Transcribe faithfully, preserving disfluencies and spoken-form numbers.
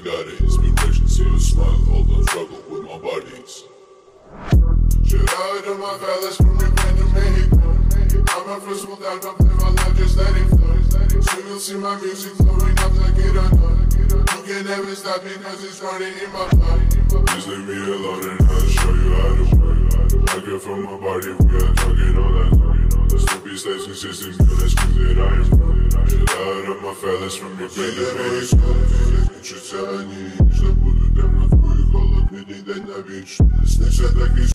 got inspiration, see you smile, all the struggle with my bodies. Shout out my fellas from Irritans to Mexico. I'm a first one down, don't play my life, just let it flow. So you'll see my music flowing up like it undone. You can never stop me cause it's running in my body. Please leave me alone and I'll show you how to work. I get from my body, we are talking all that. Stupid states consistent, good as cause that I am wrong. Shout out my fellas from Irritans to Mexico. Interested, что буду там на твоих холод, не дай на бич. Снеся так и